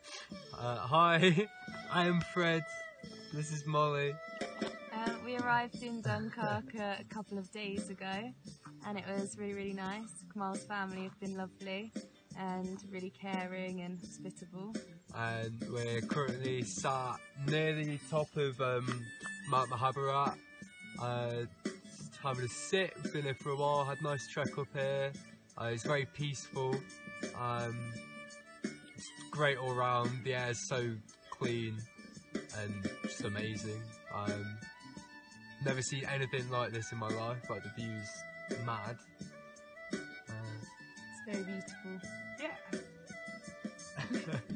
Hi, I am Fred. This is Molly. We arrived in Dunkirk a couple of days ago, and it was really nice. Kamal's family have been lovely and really caring and hospitable. And we're currently sat near the top of Mount Mahabharat, just having a sit. We've been here for a while, had a nice trek up here. It's very peaceful, it's great all round. The air's so clean and just amazing. Never seen anything like this in my life, like the view's mad. It's very beautiful. Yeah.